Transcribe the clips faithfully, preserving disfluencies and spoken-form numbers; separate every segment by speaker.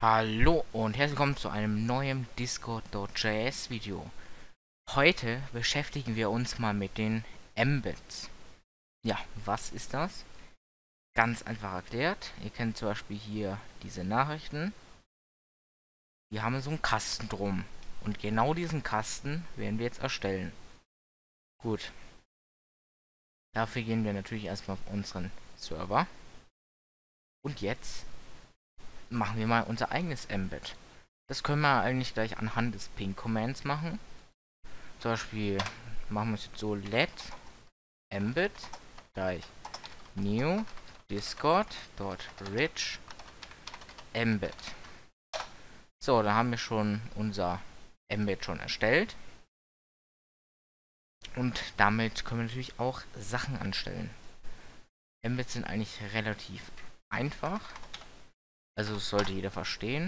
Speaker 1: Hallo und herzlich willkommen zu einem neuen Discord.js Video. Heute beschäftigen wir uns mal mit den Embeds. Ja, was ist das? Ganz einfach erklärt. Ihr kennt zum Beispiel hier diese Nachrichten. Die haben so einen Kasten drum. Und genau diesen Kasten werden wir jetzt erstellen. Gut. Dafür gehen wir natürlich erstmal auf unseren Server. Und jetzt machen wir mal unser eigenes Embed. Das können wir eigentlich gleich anhand des Ping-Commands machen. Zum Beispiel machen wir es jetzt so: let embed gleich new discord.rich embed. So, da haben wir schon unser Embed schon erstellt. Und damit können wir natürlich auch Sachen anstellen. Embeds sind eigentlich relativ einfach. Also das sollte jeder verstehen.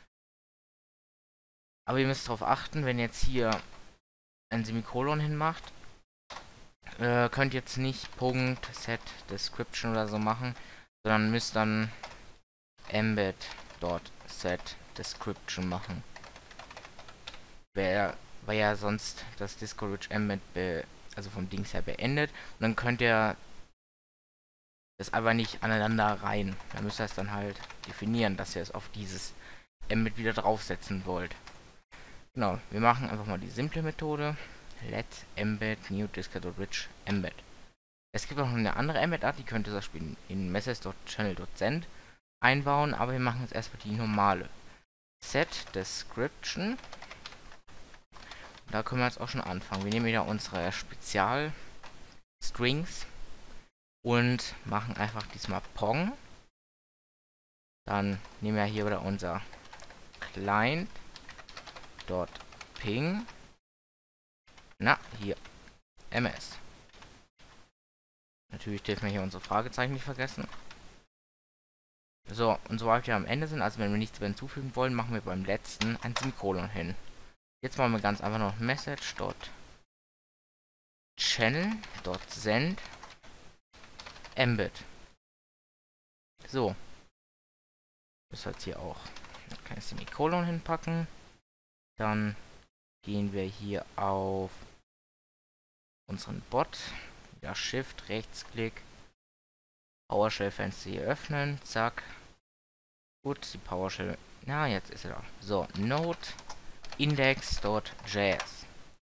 Speaker 1: Aber ihr müsst darauf achten, wenn ihr jetzt hier ein Semikolon hinmacht, äh, könnt jetzt nicht Punkt set description oder so machen, sondern müsst dann embed dort set description machen. Wär, weil ja sonst das Discord embed be, also vom Dings her beendet, und dann könnt ihr das aber nicht aneinander rein. Dann müsst ihr es dann halt definieren, dass ihr es auf dieses embed wieder draufsetzen wollt. Genau, wir machen einfach mal die simple Methode. Let embed new discord.rich embed. Es gibt auch noch eine andere Embed-Art, die könnte das Spiel in message.channel.send einbauen, aber wir machen jetzt erstmal die normale. Set description. Da können wir jetzt auch schon anfangen. Wir nehmen wieder unsere Spezial-Strings und machen einfach diesmal Pong. Dann nehmen wir hier wieder unser Client dort ping. Na, hier. M S. Natürlich dürfen wir hier unsere Fragezeichen nicht vergessen. So, und sobald wir am Ende sind, also wenn wir nichts mehr hinzufügen wollen, machen wir beim letzten ein Semikolon hin. Jetzt machen wir ganz einfach noch message.channel.send embed. So. Das heißt hier auch ein kleines Semikolon hinpacken. Dann gehen wir hier auf unseren Bot. Ja, Shift, Rechtsklick. PowerShell-Fenster hier öffnen. Zack. Gut, die PowerShell. Na, jetzt ist er da. So, Node index.js.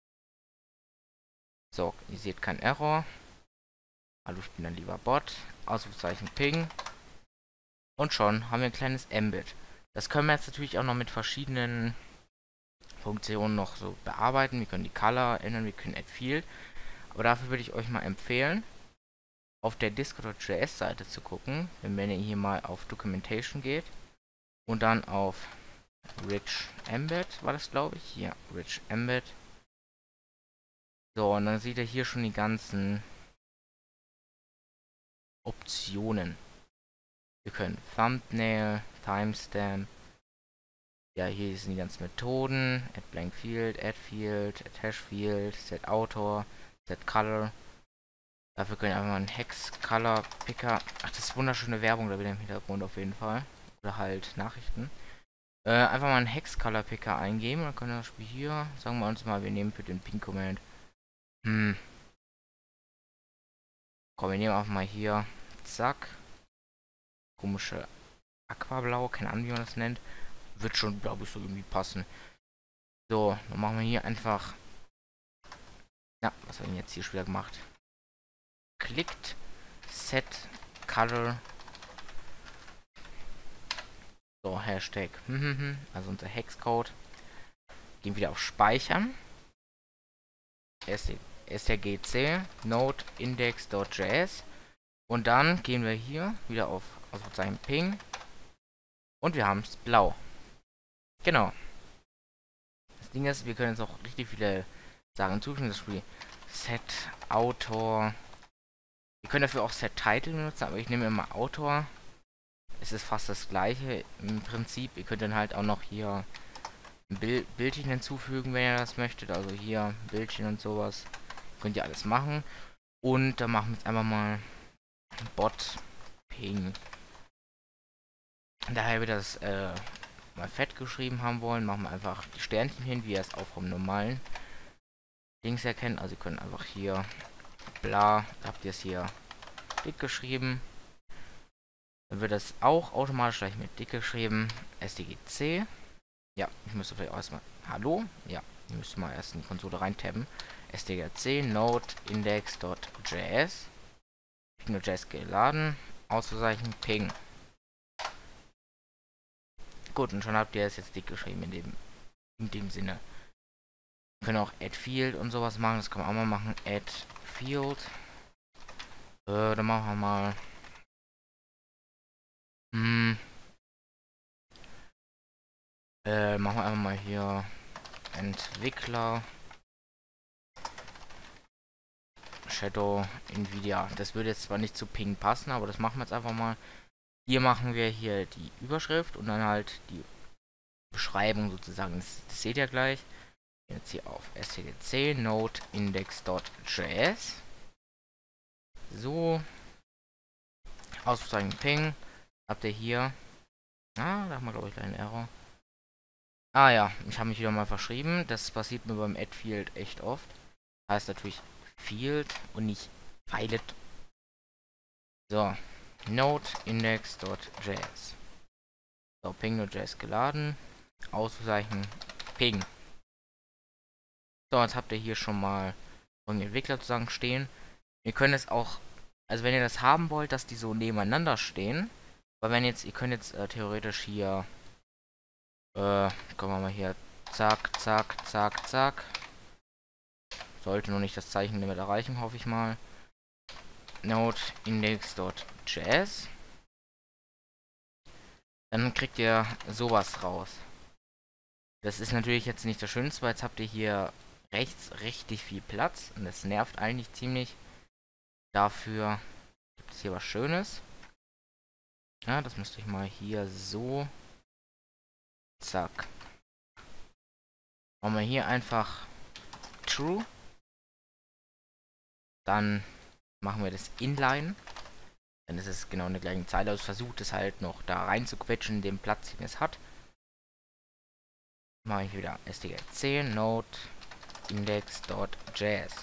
Speaker 1: So, ihr seht keinen Error. Also ich bin dann lieber Bot. Ausrufezeichen Ping. Und schon haben wir ein kleines Embed. Das können wir jetzt natürlich auch noch mit verschiedenen Funktionen noch so bearbeiten. Wir können die Color ändern, wir können Add Field. Aber dafür würde ich euch mal empfehlen, auf der Discord.js Seite zu gucken, wenn ihr hier mal auf Documentation geht und dann auf Rich Embed, war das glaube ich, hier, Rich Embed. So, und dann seht ihr hier schon die ganzen Optionen. Wir können Thumbnail, Timestamp, ja, hier sind die ganzen Methoden, Add Blank Field, Add Field, Add Hash Field, Set Autor, Set Color. Dafür können wir einfach mal einen Hex Color Picker. Ach, das ist wunderschöne Werbung da wieder im Hintergrund auf jeden Fall. Oder halt Nachrichten. Äh, einfach mal einen Hex Color Picker eingeben. Dann können wir das Spiel hier, sagen wir uns mal, wir nehmen für den Ping Command. Hm. Komm, wir nehmen einfach mal hier. Zack. Komische Aquablau, keine Ahnung, wie man das nennt. Wird schon, glaube ich, so irgendwie passen. So, dann machen wir hier einfach. Ja, was haben wir jetzt hier schon wieder gemacht? Klickt Set Color. So, Hashtag. Also unser Hexcode. Gehen wieder auf Speichern. strgc node index.js. Und dann gehen wir hier wieder auf Ausrufezeichen Ping. Und wir haben es blau. Genau. Das Ding ist, wir können jetzt auch richtig viele Sachen hinzufügen. Das Spiel Set Autor. Wir können dafür auch Set Title benutzen, aber ich nehme immer Autor. Es ist fast das gleiche im Prinzip. Ihr könnt dann halt auch noch hier ein Bild, Bildchen hinzufügen, wenn ihr das möchtet. Also hier Bildchen und sowas. Könnt ihr alles machen. Und dann machen wir jetzt einfach mal Bot Ping. Daher wird das äh, mal fett geschrieben haben wollen, machen wir einfach die Sternchen hin, wie ihr es auch vom normalen Dings erkennt. Also ihr könnt einfach hier bla, habt ihr es hier dick geschrieben. Dann wird das auch automatisch gleich mit dick geschrieben. S T G C. Ja, ich müsste vielleicht auch erstmal. Hallo? Ja, ich müsste mal erst in die Konsole reintabben. S T G C Node Index.js. Node.js geladen. Ausrufezeichen Ping. Gut, und schon habt ihr es jetzt dick geschrieben in dem, in dem Sinne. Wir können auch Add Field und sowas machen. Das kann man auch mal machen. Add Field. Äh, dann machen wir mal. Hm. Äh, machen wir einfach mal hier Entwickler. Shadow Nvidia. Das würde jetzt zwar nicht zu Ping passen, aber das machen wir jetzt einfach mal. Hier machen wir hier die Überschrift und dann halt die Beschreibung sozusagen. Das, das seht ihr gleich. Jetzt hier auf S T G C Node Index.js. So. Ausrufezeichen Ping. Habt ihr hier. Ah, da haben wir glaube ich einen Error. Ah ja, ich habe mich wieder mal verschrieben. Das passiert mir beim Add Field echt oft. Heißt natürlich Field und nicht Violet. So. Node Index.js. So, Ping.js geladen. Ausrufezeichen Ping. So, jetzt habt ihr hier schon mal den Entwickler sozusagen stehen. Ihr könnt es auch, also wenn ihr das haben wollt, dass die so nebeneinander stehen, weil wenn jetzt, ihr könnt jetzt äh, theoretisch hier, äh, kommen wir mal hier, zack, zack, zack, zack. Sollte noch nicht das Zeichenlimit erreichen, hoffe ich mal. Node Index.js. Dann kriegt ihr sowas raus. Das ist natürlich jetzt nicht das Schönste, weil jetzt habt ihr hier rechts richtig viel Platz und das nervt eigentlich ziemlich. Dafür gibt es hier was Schönes. Ja, das müsste ich mal hier so. Zack. Machen wir hier einfach True. Dann machen wir das Inline. Dann ist es genau in der gleichen Zeile. Also versucht es halt noch da rein zu quetschen, in den Platz, den es hat. Mache ich wieder S T G C Node Index.js.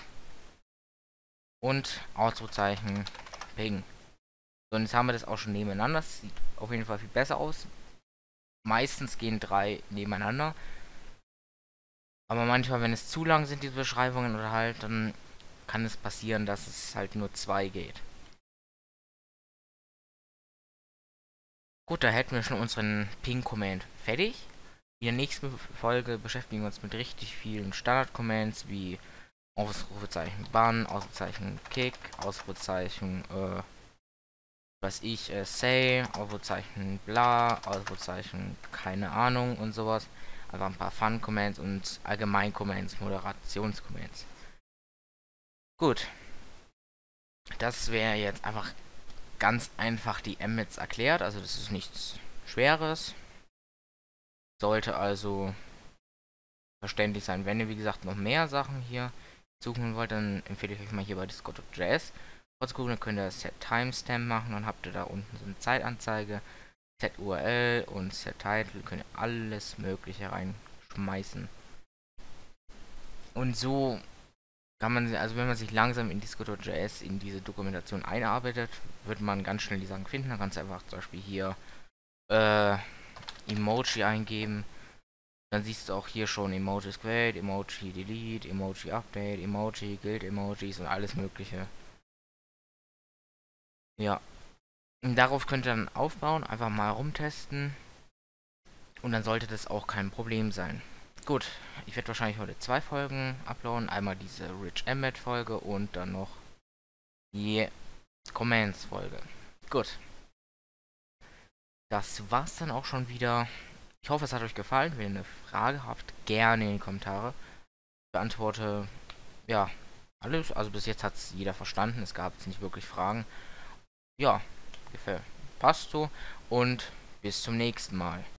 Speaker 1: Und Ausrufezeichen Ping. So, und jetzt haben wir das auch schon nebeneinander. Das sieht auf jeden Fall viel besser aus. Meistens gehen drei nebeneinander. Aber manchmal, wenn es zu lang sind, diese Beschreibungen oder halt, dann kann es passieren, dass es halt nur zwei geht. Gut, da hätten wir schon unseren Ping-Command fertig. In der nächsten Folge beschäftigen wir uns mit richtig vielen Standard-Commands wie Ausrufezeichen Ban, Ausrufezeichen Kick, Ausrufezeichen, äh, was ich, äh, say, Ausrufezeichen bla, Ausrufezeichen keine Ahnung und sowas. Also ein paar Fun-Commands und Allgemein-Commands, Moderations-Commands. Gut. Das wäre jetzt einfach ganz einfach die Embeds erklärt, also das ist nichts Schweres. Sollte also verständlich sein. Wenn ihr, wie gesagt, noch mehr Sachen hier suchen wollt, dann empfehle ich euch mal hier bei Discord.js vorzugucken. Dann könnt ihr Set Timestamp machen, dann habt ihr da unten so eine Zeitanzeige, Set U R L und Set Title, könnt ihr alles mögliche reinschmeißen. Und so kann man, also wenn man sich langsam in Discord.js in diese Dokumentation einarbeitet, wird man ganz schnell die Sachen finden. Dann kannst du einfach zum Beispiel hier äh, Emoji eingeben. Dann siehst du auch hier schon Emojis create, Emoji delete, Emoji update, Emoji, Guild Emojis und alles mögliche. Ja. Und darauf könnt ihr dann aufbauen, einfach mal rumtesten. Und dann sollte das auch kein Problem sein. Gut, ich werde wahrscheinlich heute zwei Folgen uploaden. Einmal diese Rich Embed Folge und dann noch die Commands Folge. Gut. Das war's dann auch schon wieder. Ich hoffe, es hat euch gefallen. Wenn ihr eine Frage habt, gerne in die Kommentare. Ich beantworte, ja, alles. Also bis jetzt hat es jeder verstanden. Es gab jetzt nicht wirklich Fragen. Ja, gefällt. Passt so. Und bis zum nächsten Mal.